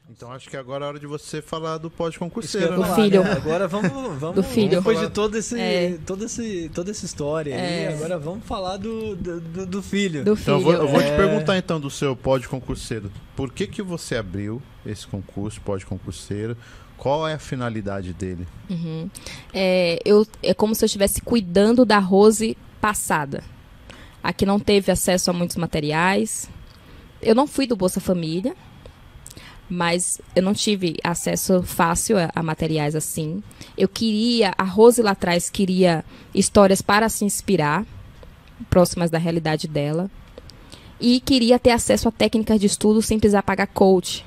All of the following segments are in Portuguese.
Então acho que agora é a hora de você falar do pós-concurseiro. Do filho. Né? Agora vamos do filho. Depois de toda essa história aí, agora vamos falar do filho. Do então filho. eu vou te perguntar então do seu pós-concurseiro. Por que você abriu esse concurso pós-concurseiro? Qual é a finalidade dele? É como se eu estivesse cuidando da Rose passada. A que não teve acesso a muitos materiais. Eu não fui do Bolsa Família, mas eu não tive acesso fácil a materiais assim. A Rose lá atrás queria histórias para se inspirar, próximas da realidade dela. E queria ter acesso a técnicas de estudo sem precisar pagar coach.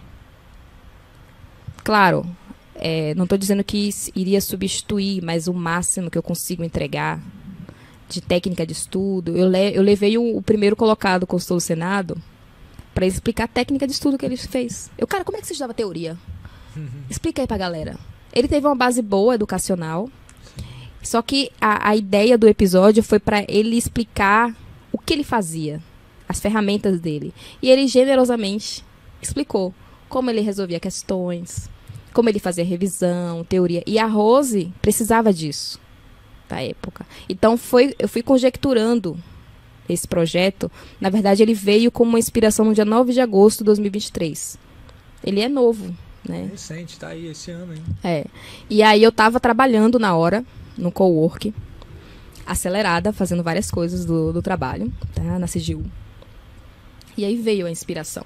Claro, não estou dizendo que iria substituir, mas o máximo que eu consigo entregar de técnica de estudo. Eu levei o primeiro colocado do consultor do Senado para explicar a técnica de estudo que ele fez. Cara, como é que você estudava teoria? Explica aí pra galera. Ele teve uma base boa, educacional, só que a ideia do episódio foi para ele explicar o que ele fazia, as ferramentas dele. E ele generosamente explicou como ele resolvia questões, como ele fazia revisão, teoria. E a Rose precisava disso da época. Então eu fui conjecturando esse projeto. Na verdade, ele veio como uma inspiração no dia 9 de agosto de 2023. Ele é novo, né? Recente, tá aí esse ano, hein? E aí eu tava trabalhando na hora, no cowork, acelerada, fazendo várias coisas do trabalho, tá? Na CGU. E aí veio a inspiração.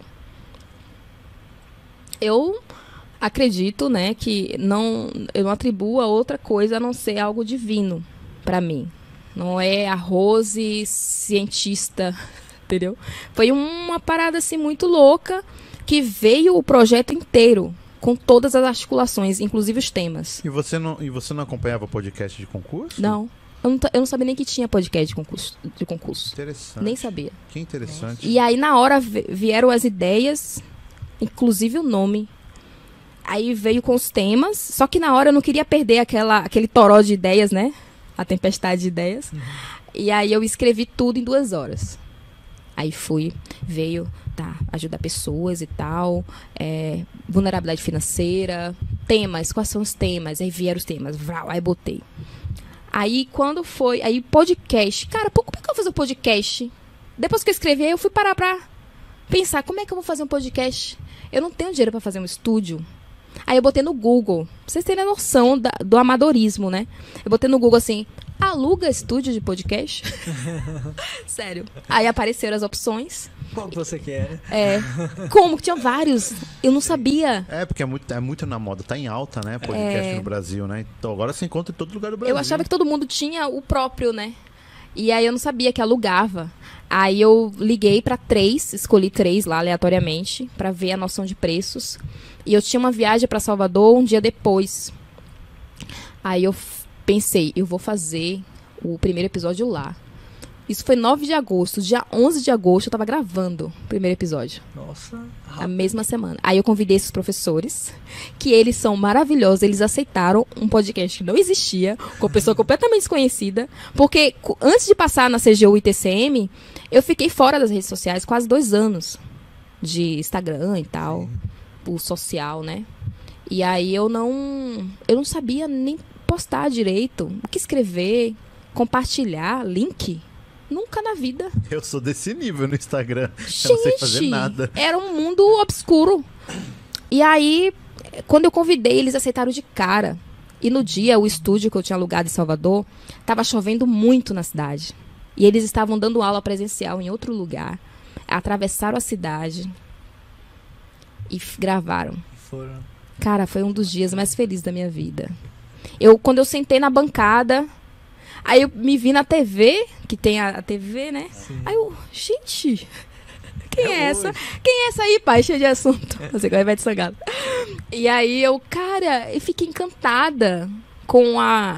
Eu acredito, né, que eu não atribuo a outra coisa a não ser algo divino para mim. Não é a Rose cientista, entendeu? Foi uma parada assim muito louca que veio o projeto inteiro, com todas as articulações, inclusive os temas. E você não acompanhava podcast de concurso? Não. Eu não sabia nem que tinha podcast de concurso. Interessante. Nem sabia. Que interessante. E aí, na hora, vieram as ideias, inclusive o nome. Aí veio com os temas, só que na hora eu não queria perder aquele toró de ideias, né? A tempestade de ideias. E aí eu escrevi tudo em 2 horas. Aí veio, ajudar pessoas e tal, vulnerabilidade financeira, temas, quais são os temas? Aí vieram os temas, aí botei. Aí podcast. Cara, como é que eu vou fazer um podcast? Depois que eu escrevi, aí eu fui parar pra pensar, como é que eu vou fazer um podcast? Eu não tenho dinheiro pra fazer um estúdio. Aí eu botei no Google, pra vocês terem a noção do amadorismo, né? Eu botei no Google assim, aluga estúdio de podcast? Sério. Aí apareceram as opções. Qual que você quer? Como? Tinha vários. Eu não sabia. Porque é muito na moda. Tá em alta, né? Podcast no Brasil, né? Então agora você encontra em todo lugar do Brasil. Eu achava que todo mundo tinha o próprio, né? E aí eu não sabia que alugava. Aí eu liguei pra 3, escolhi 3 lá aleatoriamente, pra ver a noção de preços. E eu tinha uma viagem pra Salvador um dia depois. Aí eu pensei, eu vou fazer o primeiro episódio lá. Isso foi 9 de agosto. Dia 11 de agosto eu tava gravando o primeiro episódio. Nossa. A mesma semana. Aí eu convidei esses professores, que eles são maravilhosos. Eles aceitaram um podcast que não existia, com pessoa completamente desconhecida. Porque antes de passar na CGU e TCM, eu fiquei fora das redes sociais quase 2 anos. De Instagram e tal. Sim. O social, né? E aí eu não sabia nem postar direito. O que escrever, compartilhar, link... Nunca na vida. Eu sou desse nível no Instagram. Gente, eu não sei fazer nada. Era um mundo obscuro. E aí, quando eu convidei, eles aceitaram de cara. E no dia, o estúdio que eu tinha alugado em Salvador, estava chovendo muito na cidade. E eles estavam dando aula presencial em outro lugar. Atravessaram a cidade e gravaram. Foram. Cara, foi um dos dias mais felizes da minha vida. Quando eu sentei na bancada... Aí eu me vi na TV, que tem a TV, né? Sim. Aí eu, gente, quem é essa? Quem é essa aí, pai? Cheio de assunto. Você vai de Sangalo. E aí eu fiquei encantada com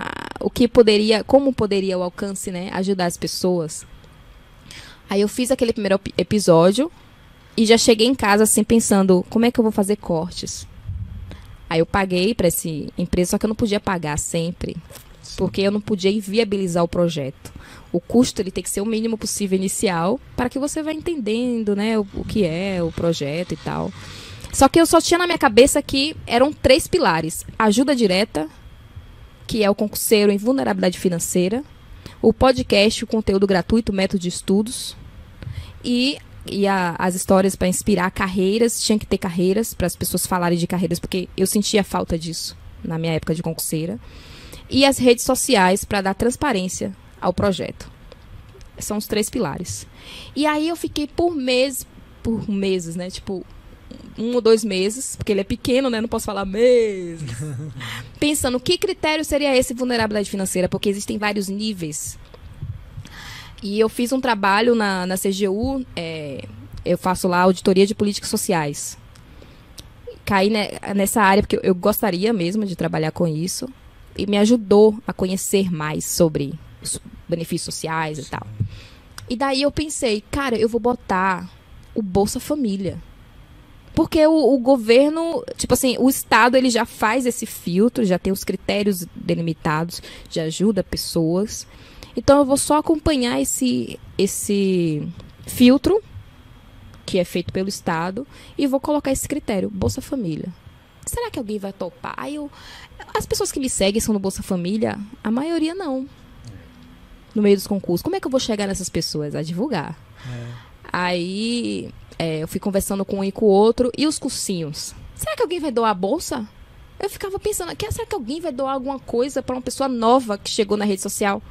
como poderia o alcance, né? Ajudar as pessoas. Aí eu fiz aquele primeiro episódio e já cheguei em casa assim pensando, como é que eu vou fazer cortes? Aí eu paguei para essa empresa, só que eu não podia pagar sempre. Porque eu não podia inviabilizar o projeto. O custo ele tem que ser o mínimo possível inicial para que você vá entendendo, né, o que é o projeto e tal. Só que eu só tinha na minha cabeça que eram 3 pilares. Ajuda direta, que é o concurseiro em vulnerabilidade financeira. O podcast, o conteúdo gratuito, método de estudos. E as histórias para inspirar carreiras. Tinha que ter carreiras, para as pessoas falarem de carreiras, porque eu sentia falta disso na minha época de concurseira. E as redes sociais, para dar transparência ao projeto. São os 3 pilares. E aí eu fiquei por meses, né? Tipo, 1 ou 2 meses, porque ele é pequeno, né? Não posso falar meses. Pensando, que critério seria esse vulnerabilidade financeira? Porque existem vários níveis. E eu fiz um trabalho na CGU, eu faço lá auditoria de políticas sociais. Caí nessa área porque eu gostaria mesmo de trabalhar com isso. E me ajudou a conhecer mais sobre os benefícios sociais e tal. E daí eu pensei, cara, eu vou botar o Bolsa Família. Porque o governo, tipo assim, o Estado, ele já faz esse filtro, já tem os critérios delimitados, já ajuda pessoas. Então eu vou só acompanhar esse filtro, que é feito pelo Estado, e vou colocar esse critério, Bolsa Família. Será que alguém vai topar? As pessoas que me seguem são no Bolsa Família, a maioria não. No meio dos concursos. Como é que eu vou chegar nessas pessoas? A divulgar. Aí eu fui conversando com um e com o outro. E os cursinhos? Será que alguém vai doar a bolsa? Eu ficava pensando, será que alguém vai doar alguma coisa para uma pessoa nova que chegou na rede social?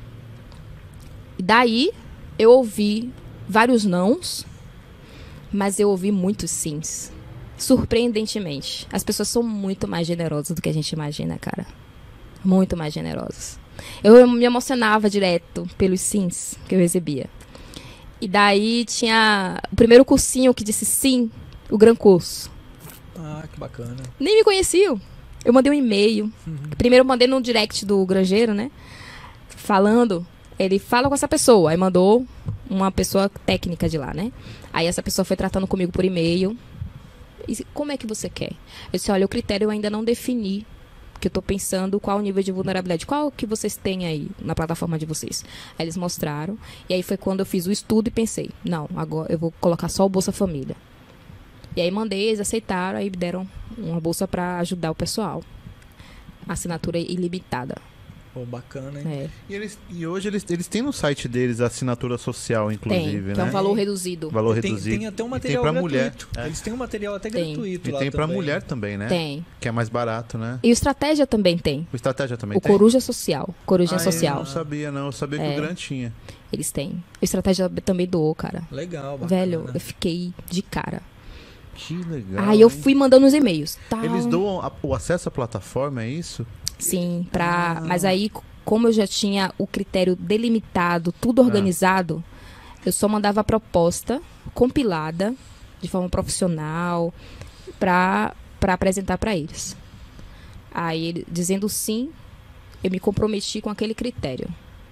E daí eu ouvi vários nãos, mas eu ouvi muitos sims. Surpreendentemente. As pessoas são muito mais generosas do que a gente imagina, cara. Muito mais generosas. Eu me emocionava direto pelos sims que eu recebia. E daí tinha o primeiro cursinho que disse sim, o Gran Curso. Ah, que bacana. Nem me conheciam. Eu mandei um e-mail. Primeiro eu mandei no direct do granjeiro, né? Falando, ele fala com essa pessoa. Aí mandou uma pessoa técnica de lá, né? Aí essa pessoa foi tratando comigo por e-mail. E como é que você quer? Eu disse, olha, o critério eu ainda não defini. Porque eu tô pensando qual o nível de vulnerabilidade. Qual que vocês têm aí na plataforma de vocês? Aí eles mostraram. E aí foi quando eu fiz o estudo e pensei, não, agora eu vou colocar só o Bolsa Família. E aí mandei, eles aceitaram, aí deram uma bolsa para ajudar o pessoal. Assinatura ilimitada. Pô, bacana, hein? E hoje eles têm no site deles a assinatura social, inclusive, né? Que é um valor reduzido. Valor reduzido. Tem até um material pra gratuito. Mulher. Eles têm um material até gratuito E lá tem pra também. mulher também, né? Tem. Que é mais barato, né? E o Estratégia também tem. O Estratégia também O tem? Coruja Social. Corujinha Eu Social. não sabia, não. Eu sabia que o Gran tinha. Eles têm. O Estratégia também doou, cara. Legal, bacana. Velho, eu fiquei de cara. Que legal. Aí eu fui mandando os e-mails. Tal. Eles doam o acesso à plataforma, é isso? Sim, mas aí, como eu já tinha o critério delimitado, tudo organizado, eu só mandava a proposta compilada, de forma profissional, para apresentar para eles. Aí, dizendo sim, eu me comprometi com aquele critério.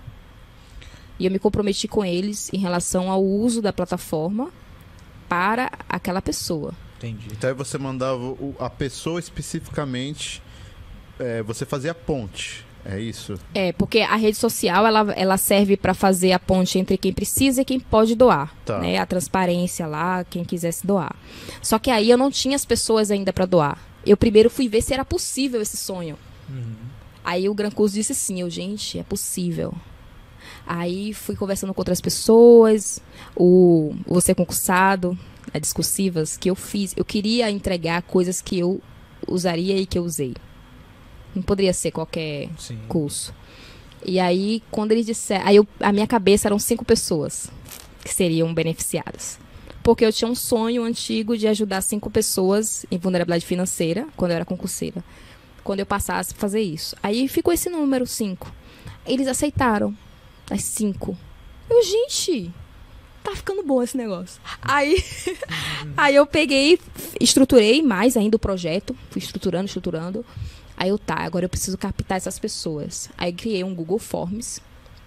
E eu me comprometi com eles em relação ao uso da plataforma para aquela pessoa. Entendi. Então aí você mandava a pessoa especificamente, você fazia a ponte, é isso? Porque a rede social ela serve para fazer a ponte entre quem precisa e quem pode doar. Tá. Né? A transparência lá, quem quisesse doar. Só que aí eu não tinha as pessoas ainda para doar. Eu primeiro fui ver se era possível esse sonho. Aí o Gran Curso disse sim, gente, é possível. Aí fui conversando com outras pessoas, o Você Concursado, as discursivas que eu fiz. Eu queria entregar coisas que eu usaria e que eu usei. Não poderia ser qualquer curso. E aí, quando eles disseram... a minha cabeça eram 5 pessoas que seriam beneficiadas. Porque eu tinha um sonho antigo de ajudar 5 pessoas em vulnerabilidade financeira, quando eu era concurseira. Quando eu passasse a fazer isso. Aí ficou esse número, 5. Eles aceitaram. As 5. Gente, tá ficando bom esse negócio. Aí eu peguei, estruturei mais ainda o projeto. Fui estruturando. Aí agora eu preciso captar essas pessoas. Aí criei um Google Forms,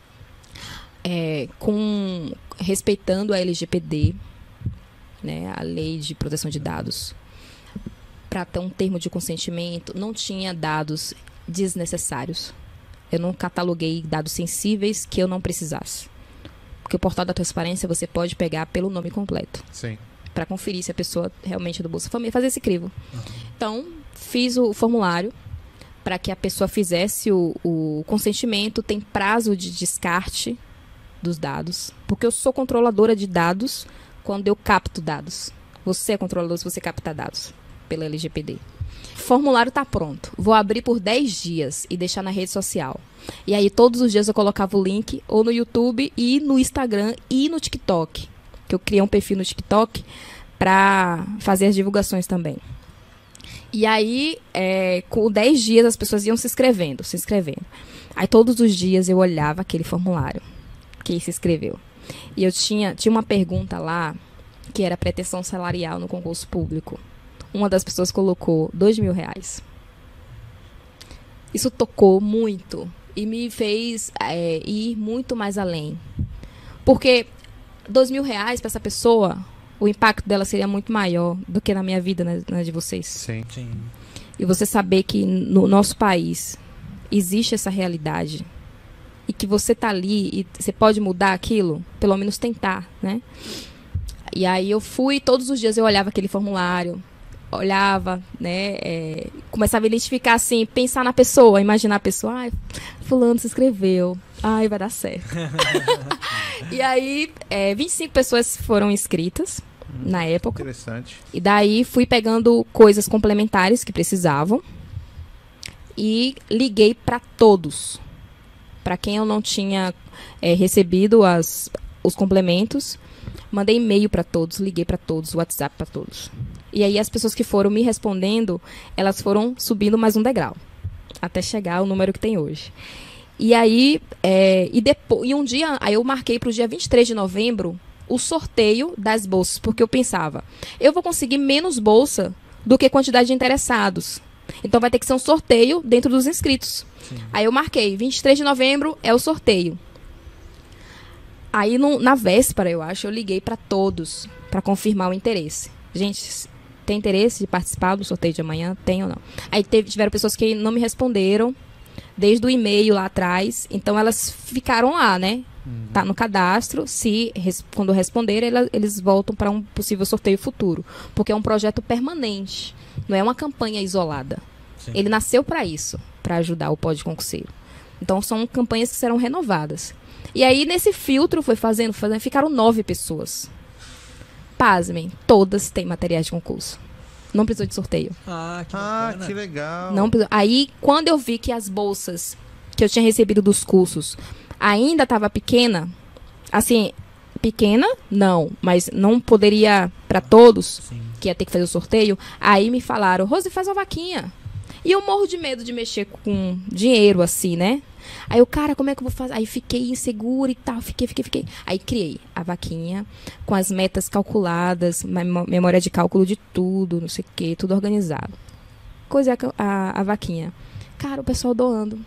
respeitando a LGPD, né, a Lei de Proteção de Dados, para ter um termo de consentimento. Não tinha dados desnecessários. Eu não cataloguei dados sensíveis que eu não precisasse. Porque o portal da transparência você pode pegar pelo nome completo. Sim. para conferir se a pessoa realmente é do Bolsa Família, fazer esse crivo. Então, fiz o formulário para que a pessoa fizesse o consentimento, tem prazo de descarte dos dados, porque eu sou controladora de dados quando eu capto dados. Você é controlador se você capta dados pela LGPD. O formulário está pronto. Vou abrir por 10 dias e deixar na rede social. E aí, todos os dias eu colocava o link ou no YouTube e no Instagram e no TikTok. Que eu criei um perfil no TikTok para fazer as divulgações também. E aí, com 10 dias, as pessoas iam se inscrevendo. Aí, todos os dias, eu olhava aquele formulário. Quem se inscreveu. E eu tinha uma pergunta lá, que era pretensão salarial no concurso público. Uma das pessoas colocou R$2.000. Isso tocou muito e me fez ir muito mais além. Porque R$2.000 para essa pessoa, o impacto dela seria muito maior do que na minha vida, na de vocês. Sim. E você saber que no nosso país existe essa realidade e que você tá ali e você pode mudar aquilo, pelo menos tentar, né? E aí eu fui, todos os dias eu olhava aquele formulário, olhava, né, começava a identificar assim, pensar na pessoa, imaginar a pessoa, ai, fulano se inscreveu, ai, vai dar certo. E aí, 25 pessoas foram inscritas na época. Interessante. E daí fui pegando coisas complementares que precisavam e liguei para todos. Para quem eu não tinha recebido os complementos, mandei e-mail para todos, liguei para todos, WhatsApp para todos. E aí as pessoas que foram me respondendo, elas foram subindo mais um degrau, até chegar ao número que tem hoje. E aí, e um dia, aí eu marquei para o dia 23 de novembro o sorteio das bolsas, porque eu pensava, eu vou conseguir menos bolsa do que quantidade de interessados. Então vai ter que ser um sorteio dentro dos inscritos. Sim. Aí eu marquei, 23 de novembro é o sorteio. Aí na véspera, eu acho, eu liguei para todos para confirmar o interesse. Gente, tem interesse de participar do sorteio de amanhã? Tem ou não? Aí tiveram pessoas que não me responderam desde o e-mail lá atrás. Então elas ficaram lá, né? Tá no cadastro. Quando responderem, eles voltam para um possível sorteio futuro. Porque é um projeto permanente. Não é uma campanha isolada. Sim. Ele nasceu para isso, para ajudar o Pode Concurseiro. Então são campanhas que serão renovadas. E aí, nesse filtro, foi fazendo, ficaram 9 pessoas. Pasmem, todas têm materiais de concurso. Não precisou de sorteio. Que legal. Não precisou. Aí, quando eu vi que as bolsas que eu tinha recebido dos cursos ainda estava pequena, assim, pequena, não, mas não poderia para todos, sim, que ia ter que fazer o sorteio, aí me falaram, Rose, faz uma vaquinha. E eu morro de medo de mexer com dinheiro, assim, né? Aí eu, cara, como é que eu vou fazer? Aí fiquei insegura e tal, fiquei. Aí criei a vaquinha com as metas calculadas, memória de cálculo de tudo, não sei o quê, tudo organizado. Coisa a vaquinha. Cara, o pessoal doando.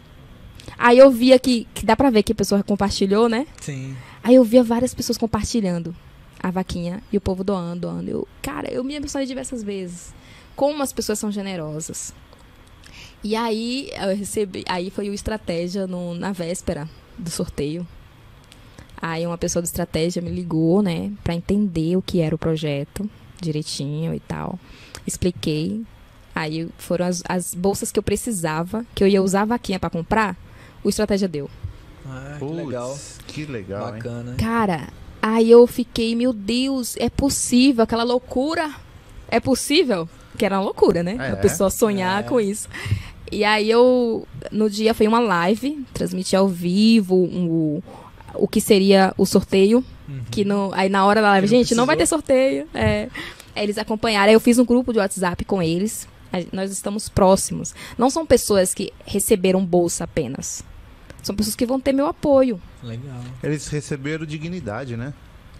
Aí eu via que dá pra ver que a pessoa compartilhou, né? Sim. Aí eu via várias pessoas compartilhando a vaquinha e o povo doando. Eu me emocionei diversas vezes. Como as pessoas são generosas. E aí aí foi o estratégia na véspera do sorteio. Aí uma pessoa do estratégia me ligou, né, para entender o que era o projeto direitinho e tal. Expliquei. Aí foram as bolsas que eu precisava, que eu ia usar a vaquinha para comprar, o estratégia deu. Que legal. Que legal, bacana. Hein? Cara, aí eu fiquei, meu Deus, é possível aquela loucura? É possível? Que era uma loucura, né? A pessoa sonhar com isso. E aí no dia foi uma live, transmiti ao vivo o que seria o sorteio. Que aí na hora da live, gente, não vai ter sorteio. Aí eles acompanharam. Aí eu fiz um grupo de WhatsApp com eles. Nós estamos próximos. Não são pessoas que receberam bolsa apenas. São pessoas que vão ter meu apoio. Legal. Eles receberam dignidade, né?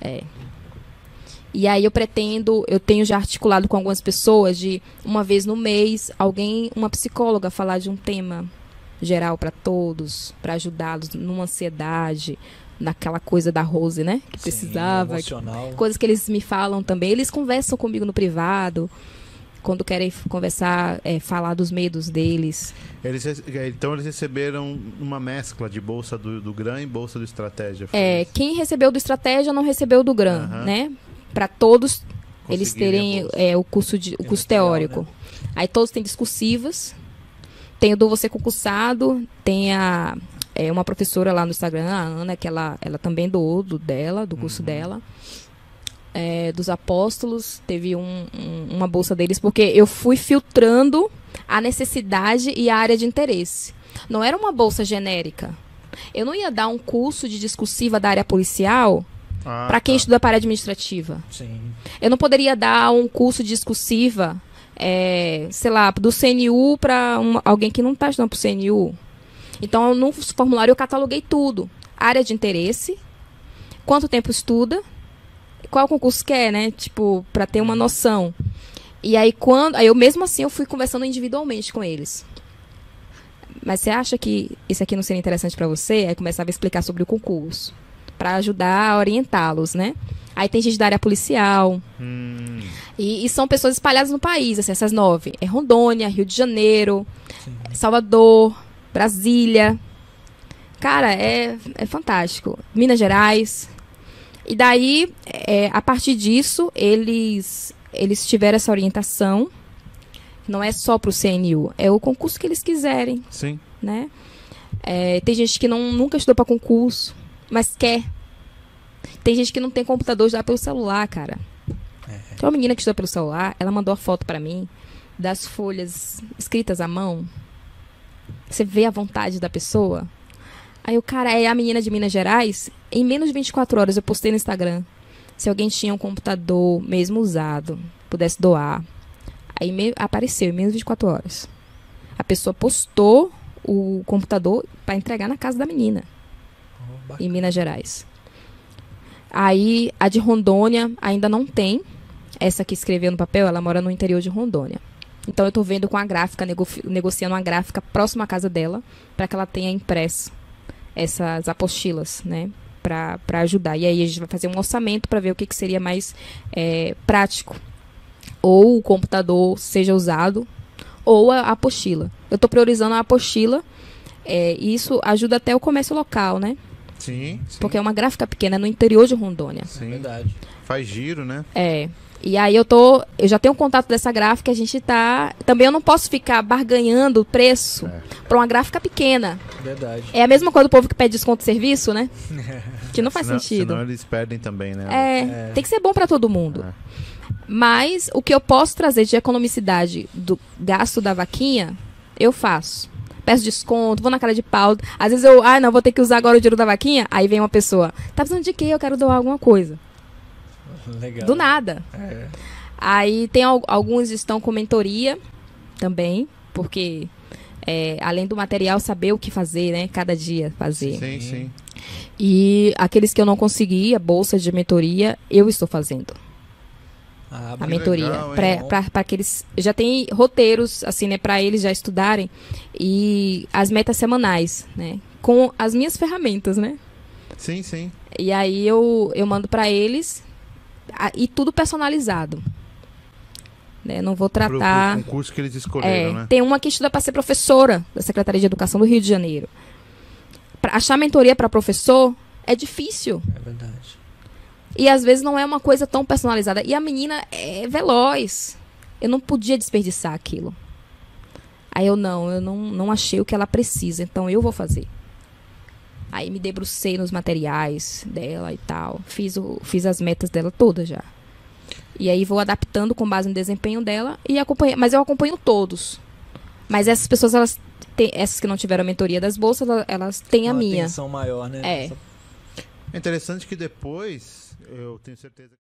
E aí eu tenho já articulado com algumas pessoas de uma vez no mês, uma psicóloga falar de um tema geral para todos, para ajudá-los numa ansiedade, naquela coisa da Rose, né? Que precisava. Emocional. Coisas que eles me falam também. Eles conversam comigo no privado, quando querem conversar, falar dos medos deles. Então eles receberam uma mescla de bolsa do GRAM e bolsa do Estratégia. Quem recebeu do Estratégia não recebeu do GRAM, né? Para todos eles terem o curso teórico. Né? Aí todos têm discursivas. Tem o do Você Concursado, tem uma professora lá no Instagram, a Ana, que ela também doou do curso dela. Dos apóstolos, teve uma bolsa deles, porque eu fui filtrando a necessidade e a área de interesse. Não era uma bolsa genérica. Eu não ia dar um curso de discursiva da área policial para quem estuda para a área administrativa. Sim. Eu não poderia dar um curso de discursiva, sei lá, do CNU para alguém que não está estudando para o CNU. Então, no formulário eu cataloguei tudo. Área de interesse, quanto tempo estuda, qual concurso quer, né? Tipo, para ter uma noção. E aí, eu mesmo assim, eu fui conversando individualmente com eles. Mas você acha que isso aqui não seria interessante para você? Aí começava a explicar sobre o concurso, para ajudar a orientá-los, né? Aí tem gente da área policial. E são pessoas espalhadas no país, assim, essas 9. É Rondônia, Rio de Janeiro, Salvador, Brasília. Cara, é fantástico. Minas Gerais. E daí, a partir disso, eles tiveram essa orientação. Não é só para o CNU, é o concurso que eles quiserem. Sim. Né? Tem gente que nunca estudou para concurso, mas quer. Tem gente que não tem computador, estudar pelo celular, cara. Tem uma menina que estuda pelo celular, ela mandou a foto para mim das folhas escritas à mão. Você vê a vontade da pessoa. Aí o cara é a menina de Minas Gerais. Em menos de 24 horas eu postei no Instagram. Se alguém tinha um computador mesmo usado, pudesse doar. Aí apareceu em menos de 24 horas. A pessoa postou o computador para entregar na casa da menina. Em Minas Gerais. Aí a de Rondônia ainda não tem. Essa que escreveu no papel, ela mora no interior de Rondônia. Então eu estou vendo com a gráfica, negociando uma gráfica próxima à casa dela, para que ela tenha impresso essas apostilas, né? Para ajudar. E aí a gente vai fazer um orçamento para ver o que seria mais prático. Ou o computador seja usado, ou a apostila. Eu estou priorizando a apostila. E isso ajuda até o comércio local, né? Sim. Porque é uma gráfica pequena, no interior de Rondônia. Sim, verdade. Faz giro, né? E aí eu já tenho um contato dessa gráfica, a gente tá... Também eu não posso ficar barganhando o preço para uma gráfica pequena. Verdade. É a mesma coisa do povo que pede desconto de serviço, né? Que não faz sentido. Senão eles perdem também, né? Tem que ser bom para todo mundo. Mas o que eu posso trazer de economicidade do gasto da vaquinha, eu faço. Peço desconto, vou na cara de pau. Às vezes não, vou ter que usar agora o dinheiro da vaquinha. Aí vem uma pessoa, tá precisando de quê? Eu quero doar alguma coisa. Legal. Do nada. Aí tem alguns estão com mentoria também, porque além do material, saber o que fazer, né? Cada dia fazer. Sim, sim. E aqueles que eu não consegui, a bolsa de mentoria, eu estou fazendo. A mentoria. Para que eles já tem roteiros, assim, né? Para eles já estudarem. E as metas semanais, né? Com as minhas ferramentas, né? Sim, sim. E aí eu mando para eles. E tudo personalizado. Né? Não vou tratar... Pro concurso que eles escolheram, né? Tem uma que estuda para ser professora da Secretaria de Educação do Rio de Janeiro. Pra achar mentoria para professor é difícil. É verdade. E às vezes não é uma coisa tão personalizada. E a menina é veloz. Eu não podia desperdiçar aquilo. Aí eu não achei o que ela precisa. Então eu vou fazer. Aí me debrucei nos materiais dela e tal. Fiz as metas dela todas já. E aí vou adaptando com base no desempenho dela. Mas eu acompanho todos. Mas essas pessoas, essas que não tiveram a mentoria das bolsas, elas têm a minha. Uma atenção maior, né? É interessante que depois, eu tenho certeza...